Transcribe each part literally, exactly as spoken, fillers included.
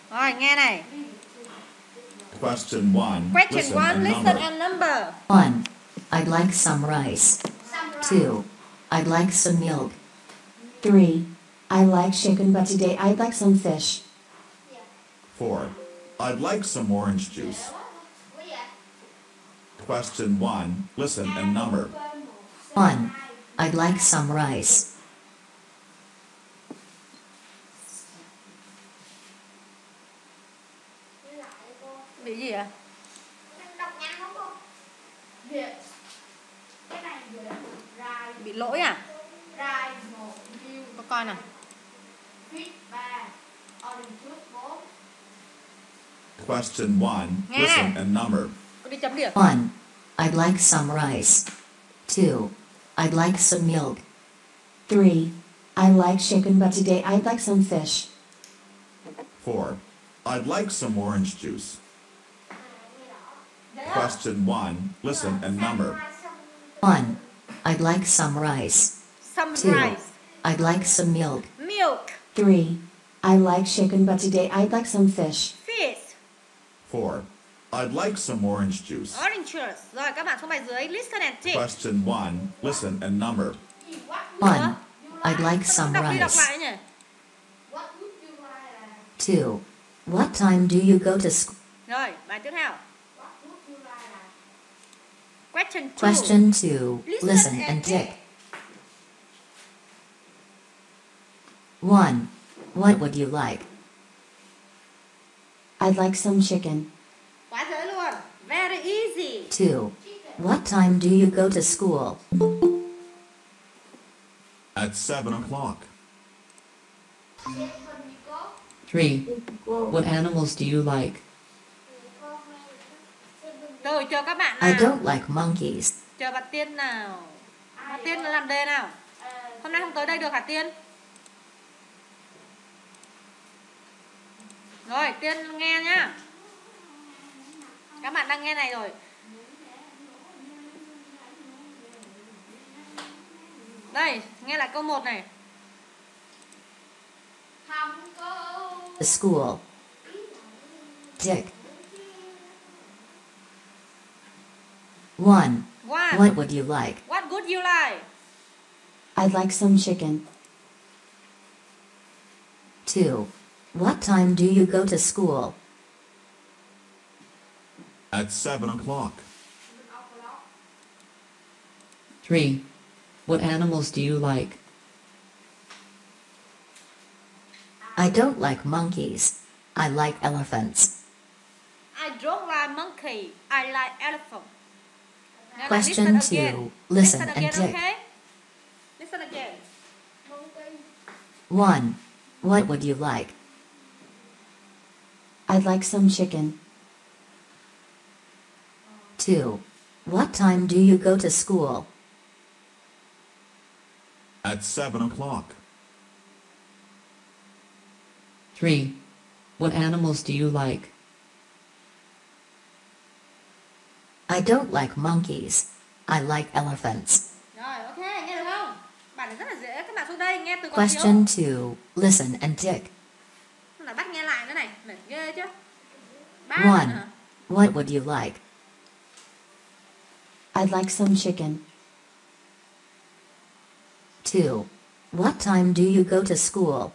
Rồi, nghe này. Question one. Question Listen one, and listen number. and number. one. I'd like some rice. two. I'd like some milk. three. I like chicken but today I'd like some fish. four. I'd like some orange juice. Question one. Listen and number. one. I'd like some rice. Bị gì ạ? Bị lỗi à? Có coi nào. Question one. Nghe. Listen and number. Có đi chấm điểm. one. I'd like some rice. two. I'd like some milk. three. I like chicken but today I'd like some fish. four. I'd like some orange juice. Question one. Listen and number. one. I'd like some rice. Some two. rice. I'd like some milk. Milk. three. I like chicken but today I'd like some fish. Fish. four. I'd like some orange juice. Orange juice. Rồi các bạn xuống bài dưới. Listen and tick. Question one. Listen and number. one. I'd like some Đọc đi đọc rice. lại nhỉ. two. What time do you go to school? Rồi, bài tiếp theo. Question two. Question two. Listen and tick. one. What would you like? I'd like some chicken. Quá dễ luôn. Very easy. two. What time do you go to school? At seven o'clock. three. What animals do you like? Rồi, chờ các bạn I nào. don't like monkeys. Chờ bạn Tiên nào. Bạn Tiên làm đề nào. Hôm nay không tới đây được hả Tiên? Rồi, Tiên nghe nhá. Các bạn đang nghe này rồi. Đây, nghe lại câu một này. The school. Tick. one. One. What would you like? What would you like? I'd like some chicken. two. What time do you go to school? At seven o'clock. three. What animals do you like? I don't like monkeys. I like elephants. I don't like monkey. I like elephant. Nghe lại, Question listen again. two. Listen again, and tick. okay? Listen again. one. What would you like? I'd like some chicken. two. What time do you go to school? At seven o'clock. three. What animals do you like? I don't like monkeys. I like elephants. Rồi, ok, nghe được không? Bài này rất là dễ. Các bạn xuống đây nghe từ con Question two. Listen and tick. Không là bắt nghe lại nữa này. Mệt ghê chứ. Ba one. lần hả? What would you like? I'd like some chicken. two. What time do you go to school?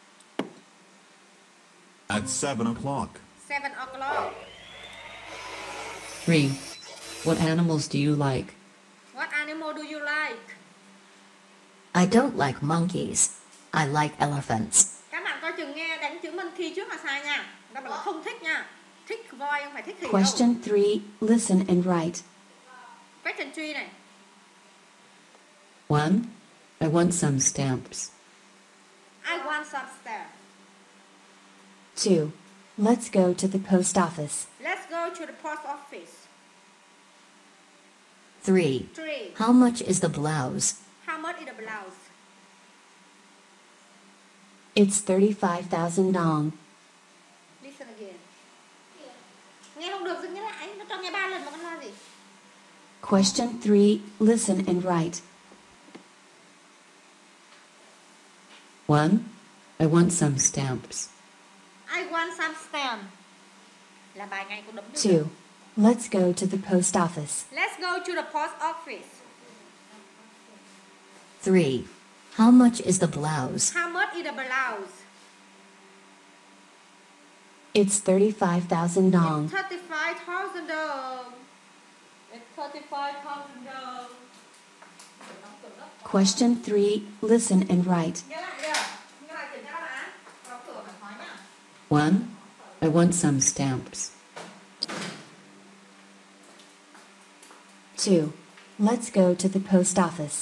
At seven o'clock. Seven o'clock. three. What animals do you like? What animal do you like? I don't like monkeys. I like elephants. Các bạn coi chừng nghe đánh chữ monkey trước là sai nha. Các bạn không thích nha. Thích voi không phải thích khỉ đâu. Question three. Listen and write. Question three này. one. I want some stamps. I want some stamps. two. Let's go to the post office. Let's go to the post office. three. Three. How much is the blouse? How much is the blouse? It's thirty-five thousand dong. Listen again. Nghe không được dừng nghe lại. Nó cho nghe ba lần mà con lo gì? Question three. Listen and write. one. I want some stamps. I want some stamp. Là bài ngày cô đấm được. two. Let's go to the post office. Let's go to the post office. three. How much is the blouse? How much is the blouse? It's thirty-five thousand dong. thirty-five thousand đồng. It's thirty-five thousand đồng. Question three. Listen and write. Nghe lại chưa? Nghe lại kiểm tra đáp án. Đóng cửa phải nói nhá. One. I want some stamps. two. Let's go to the post office.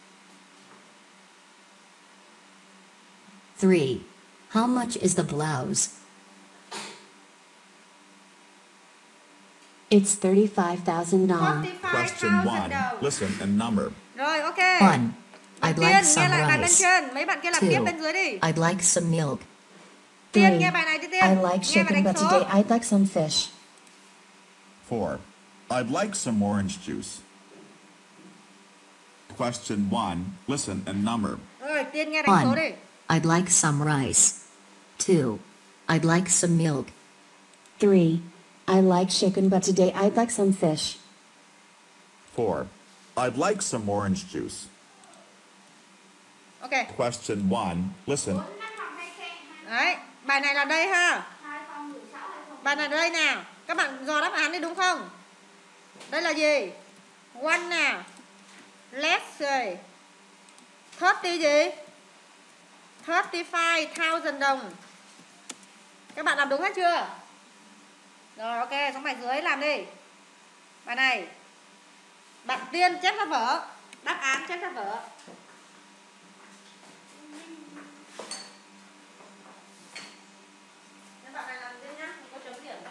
three. How much is the blouse? It's thirty-five thousand dong. forty-five Question thousand one. đồng. Listen and number. Rồi, ok. one. Bạn I'd Tiên, like nghe some lại bài bên rice. trên. Mấy bạn kia làm tiếp two. bên dưới đi. I'd like some milk. Tiên, three. nghe bài này đi Tiên. I like Nghe và chicken, đánh but số. today I'd like some fish. four. I'd like some orange juice. Question one. Listen and number. Rồi, Tiên nghe đánh số one. đi. I'd like some rice. two. I'd like some milk. three. I like chicken, but today I'd like some fish. four. I'd like some orange juice. Ok. Question one. Listen. Đấy, bài này là đây ha. Bài này là đây nào. Các bạn dò đáp án đi đúng không? Đây là gì? One nào. Let's say. thirty gì? thirty-five thousand đồng. Các bạn làm đúng hết chưa? Rồi ok, xong bài dưới làm đi. Bài này. Bạn Tiên chép ra vở. Đáp án chép ra vở. Các bạn này làm tiếp nhá, không có chấm điểm đâu.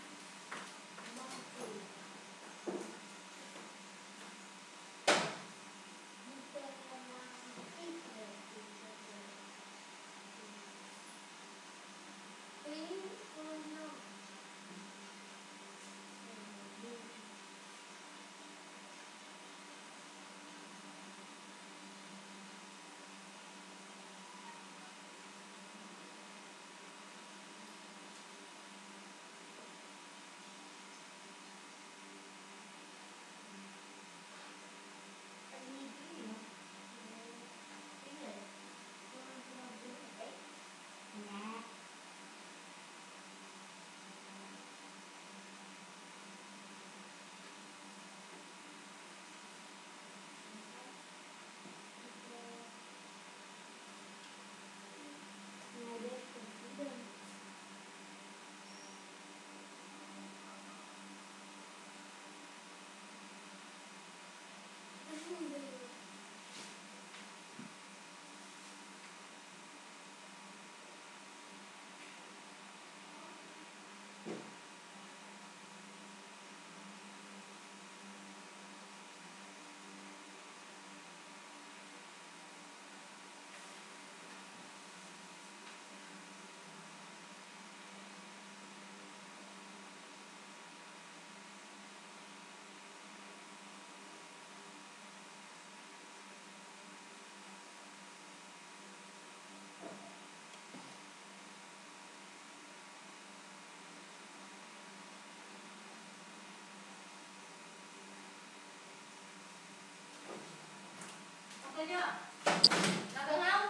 Ok chưa? Làm được không?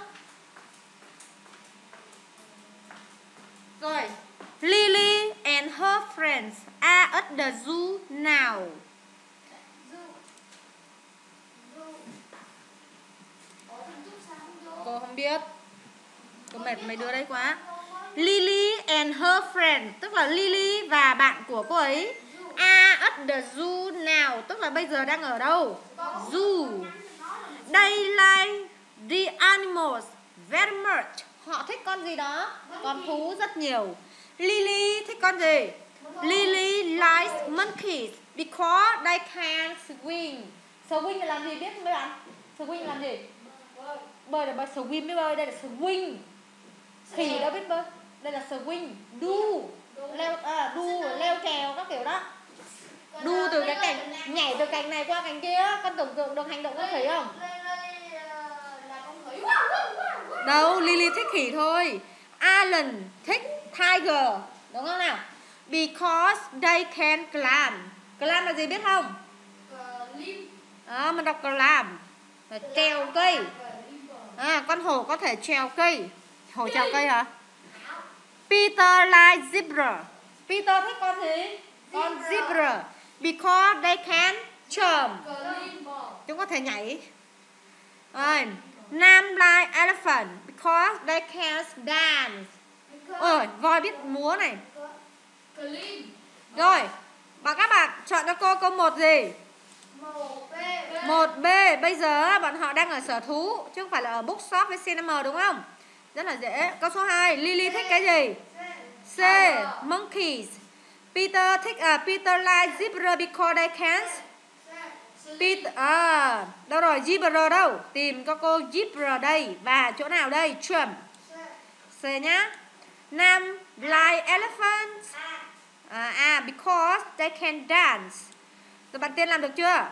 Rồi. Lily and her friends are at the zoo now. Cô không biết. Cô mệt mấy đứa đấy quá. Lily and her friend, tức là Lily và bạn của cô ấy, are at the zoo now, tức là bây giờ đang ở đâu? Zoo. They like the animals very much. Họ thích con gì đó? Con thú rất nhiều. Lily thích con gì? Lily likes monkeys because they can swing. Swing là làm gì biết không mấy bạn? Swing là làm gì? Bơi là bơi, swim mới bơi, đây là swing. Khỉ đâu biết bơi. Đây là swing, đu, leo, à, đu, leo trèo các kiểu đó. Đu từ cái cành, nhảy từ cành này qua cành kia. Con tưởng tượng được hành động con khỉ không? Đâu, Lily thích khỉ thôi. Alan thích tiger, đúng không nào? Because they can climb. Climb là gì biết không? À, mình đọc climb là trèo cây. À, con hổ có thể trèo cây. Hổ trèo cây hả? Peter like zebra. Peter thích con gì? Con zebra. Because they can jump. Chúng có thể nhảy. Rồi, Nam like elephant. Because they can dance. Ôi, voi biết múa này. Rồi, và các bạn chọn cho cô câu một gì? một B. Bây giờ bọn họ đang ở sở thú chứ không phải là ở bookshop với cinema đúng không? Rất là dễ. Câu số hai, Lily thích cái gì? C. Monkeys. Peter thích à, Peter like zebra because they can. Peter à, đâu rồi? Zebra đâu? Tìm cho cô zebra đây. Và chỗ nào đây? Jump. C nhá. Nam like elephants. À, à because they can dance. Rồi bạn Tiên làm được chưa?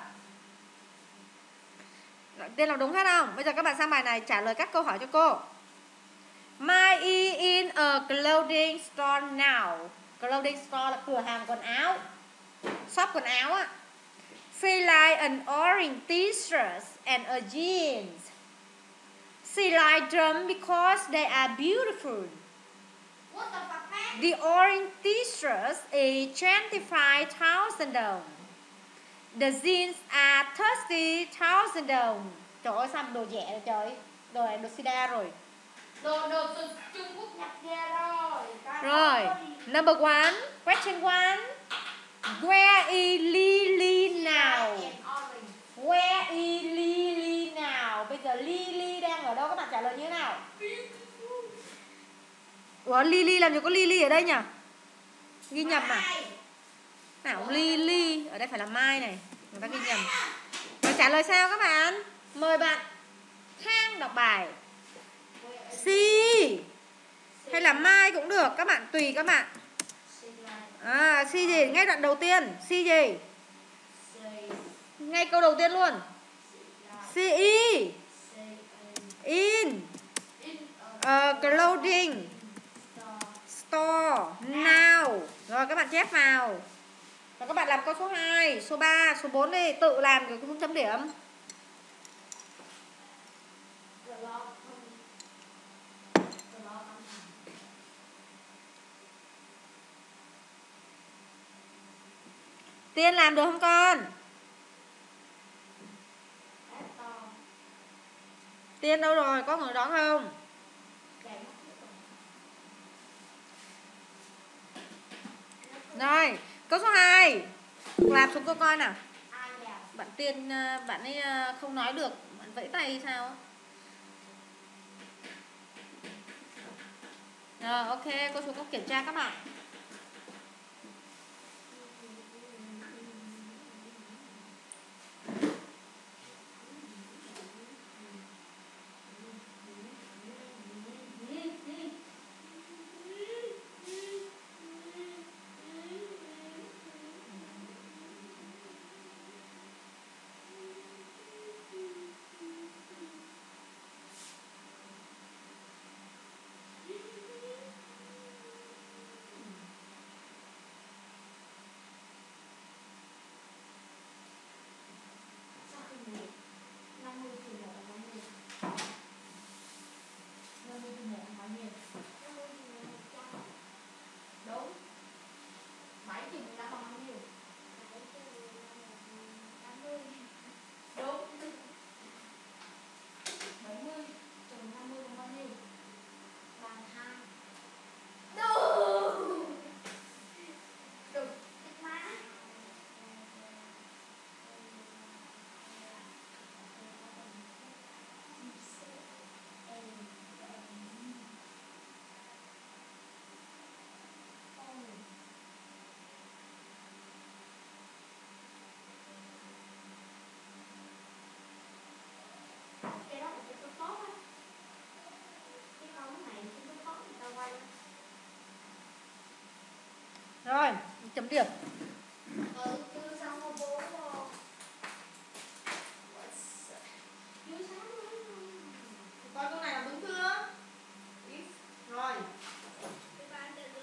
Tiên làm đúng hết không? Bây giờ các bạn sang bài này trả lời các câu hỏi cho cô. Mai is in a clothing store now. Clothing store là cửa hàng quần áo, shop quần áo á. She like an orange t-shirt and a jeans. She like them because they are beautiful. The orange t-shirt is twenty-five thousand đồng. The jeans are thirty thousand đồng. Trời ơi sao đồ rẻ rồi trời. Đồ này đồ Sida rồi. Đồ đồ từ Trung Quốc nhập về rồi. Rồi, number one, question one. Where is Lily now? Where is Lily now? Bây giờ Lily đang ở đâu? Các bạn trả lời như thế nào? Ủa Lily làm gì có Lily ở đây nhỉ? Ghi nhầm à? Nào Lily, ở đây phải là Mai này. Người ta ghi nhầm. Rồi trả lời sao các bạn? Mời bạn Khang đọc bài. C hay là Mai cũng được, các bạn tùy các bạn. À, C gì? Ngay đoạn đầu tiên, C gì? Ngay câu đầu tiên luôn. C E in uh, clothing store now. Rồi các bạn chép vào. Rồi các bạn làm câu số hai, số ba, số bốn đi, tự làm rồi cũng chấm điểm. Tiên làm được không con? Tiên đâu rồi? Có người đó không? Rồi, câu số hai. Làm xuống cô coi nào. Bạn Tiên, bạn ấy không nói được. Bạn vẫy tay sao? Rồi, ok, cô xuống cô kiểm tra các bạn. Rồi, chấm điểm. Coi câu này là đúng chưa? Rồi.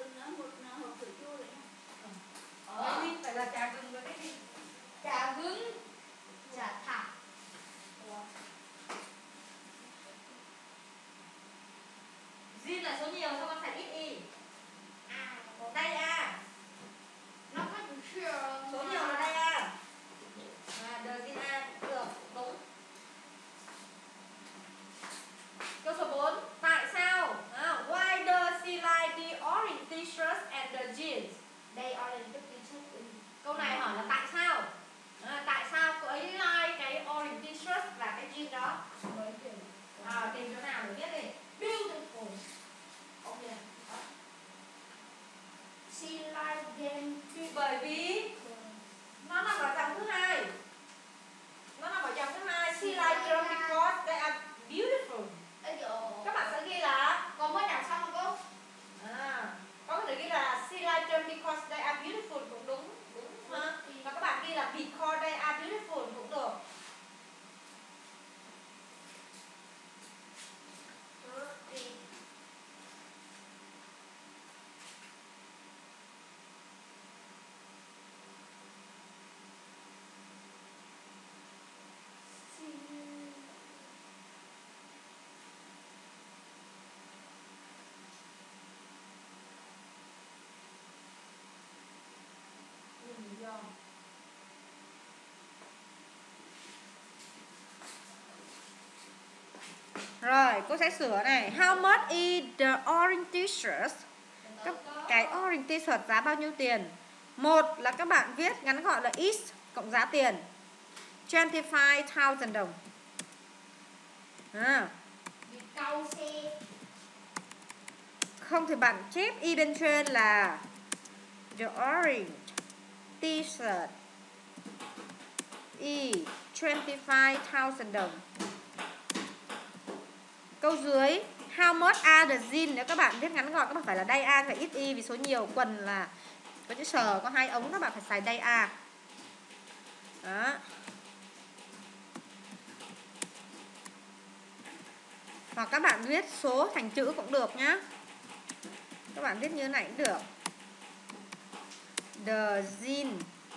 t-shirts and the jeans? They orange t-shirt. Câu này hỏi là tại sao? À, tại sao cô ấy like cái orange t-shirt và cái jean đó? À, tìm chỗ nào để viết đi. Beautiful. Okay. She likes them Bởi vì nó nằm ở dòng thứ hai. Nó nằm ở dòng thứ hai. She likes them because they are beautiful. Các bạn sẽ ghi là Còn mới đọc xong không cô? à, có thể ghi là she likes them because they are beautiful cũng đúng, đúng ha. Và các bạn ghi là because they are beautiful cũng được. Rồi, cô sẽ sửa này. How much is the orange t-shirt? Cái, cái orange t-shirt giá bao nhiêu tiền? Một là các bạn viết ngắn gọn là is cộng giá tiền. twenty-five thousand đồng. À. Câu xe. Không thì bạn chép y bên trên là the orange t-shirt is twenty-five thousand đồng. Câu dưới how much are the jeans? Nếu các bạn viết ngắn gọn các bạn phải là day a, phải ít y vì số nhiều. Quần là có chữ sờ, có hai ống, các bạn phải xài day a. Đó. Hoặc các bạn viết số thành chữ cũng được nhá. Các bạn viết như thế này cũng được. The jean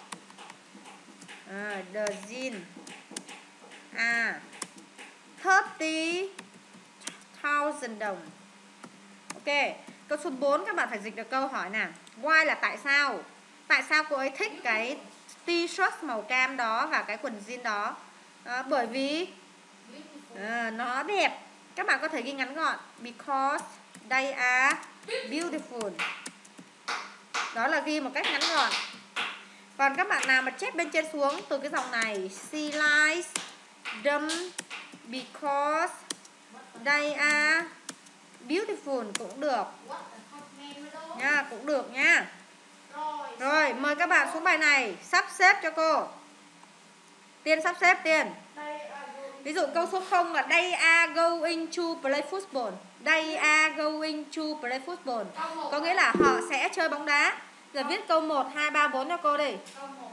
à, The jean à thirty thousand đồng. Ok. Câu số bốn các bạn phải dịch được câu hỏi nào. Why là tại sao? Tại sao cô ấy thích cái t-shirt màu cam đó và cái quần jean đó? À, bởi vì à, nó đẹp. Các bạn có thể ghi ngắn gọn because they are beautiful. Đó là ghi một cách ngắn gọn. Còn các bạn nào mà chép bên trên xuống từ cái dòng này, she likes them because they are beautiful cũng được nha, cũng được nha. Rồi, mời các bạn xuống bài này, sắp xếp cho cô. Tiên sắp xếp Tiên. Ví dụ câu số không là they are going to play football. They are going to play football. Có nghĩa là họ sẽ chơi bóng đá. Giờ viết câu một, hai, ba, bốn cho cô đi.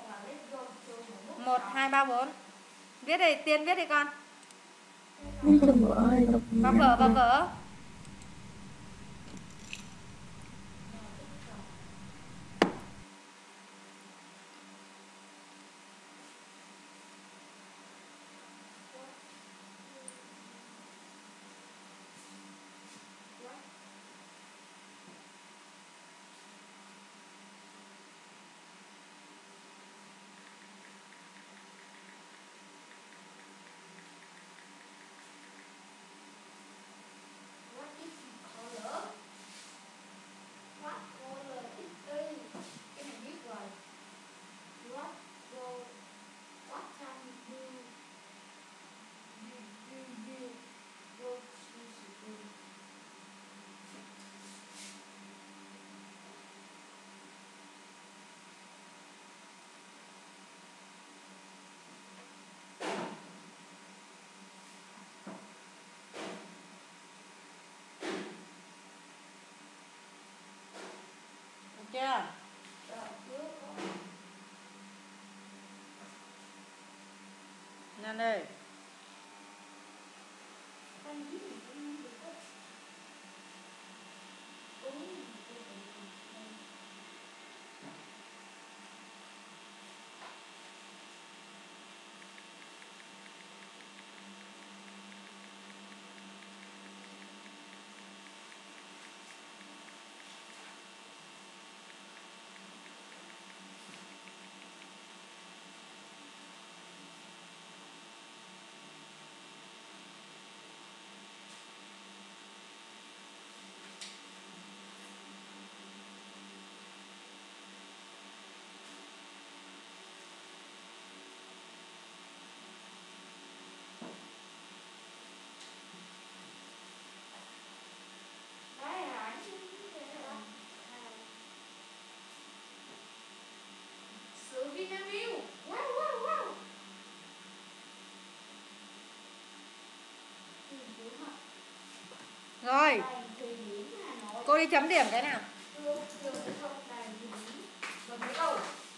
một, hai, ba, bốn. Viết đi, Tiên viết đi con. Vào vở, vào vở. Chưa? Nhanh đi. đi chấm điểm cái nào. Rồi mấy câu.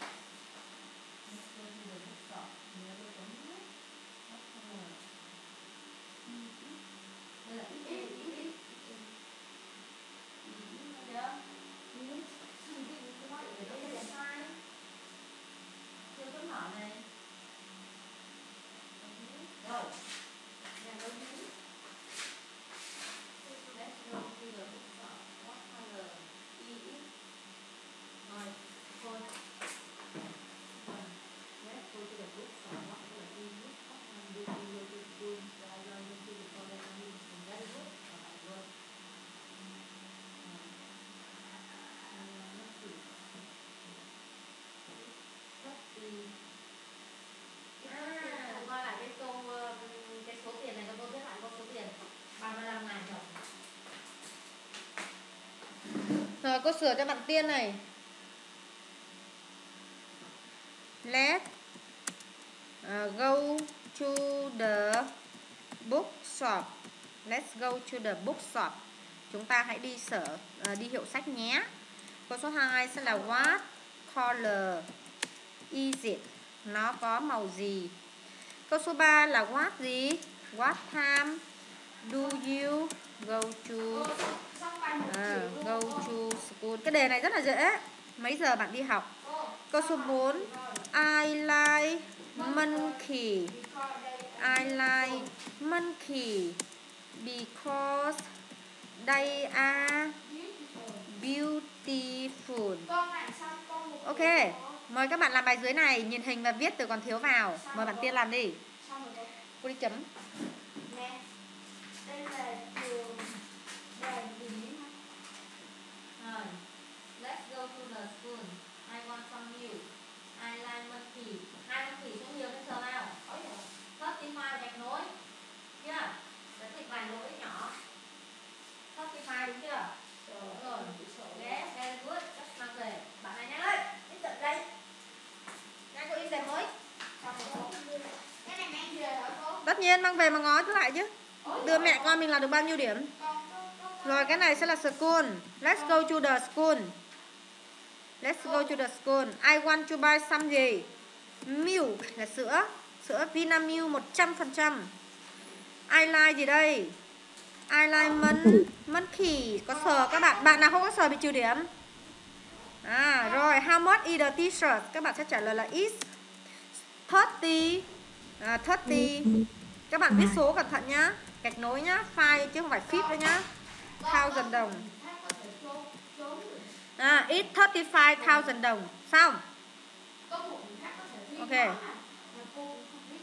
Rồi cô sửa cho bạn Tiên này. Let's uh, go to the bookshop. Let's go to the bookshop. Chúng ta hãy đi sở uh, đi hiệu sách nhé. Câu số hai sẽ là what color is it? Nó có màu gì? Câu số ba là what gì? What time do you go to à, go to school? Cái đề này rất là dễ. Mấy giờ bạn đi học? Câu số bốn I like monkey. I like monkey because they are beautiful. Ok, mời các bạn làm bài dưới này, nhìn hình và viết từ còn thiếu vào. Mời bạn Tiên làm đi. Cô đi chấm. Đây là trường đoàn gì hả? Rồi. Let's go to the school. I want some milk. I like monkey. Hai con khỉ xuống nhiều cái sờ nào. thirty five gạch nối. Chưa? Để dịch vài lỗi nhỏ. thirty five đúng chưa? Đúng rồi. Yes, very good. Just mang về. Bạn này nhanh lên. Tiếp tục đây. Nhanh cô in đề mới. Cái này mang về hả cô? Tất nhiên mang về mà ngó lại chứ. Đưa mẹ con mình là được bao nhiêu điểm. Rồi cái này sẽ là school. Let's go to the school. Let's go to the school. I want to buy some gì? Milk là sữa. Sữa Vinamilk một trăm phần trăm. I like gì đây? I like mon monkey. Có sờ các bạn. Bạn nào không có sờ bị trừ điểm. À rồi, how much is the t-shirt? Các bạn sẽ trả lời là is thirty. À, thirty. Các bạn viết số cẩn thận nhá. Gạch nối nhá, file chứ không phải feet đâu nhá. Thousand đồng. À, it's thirty-five thousand đồng. Xong. Ok.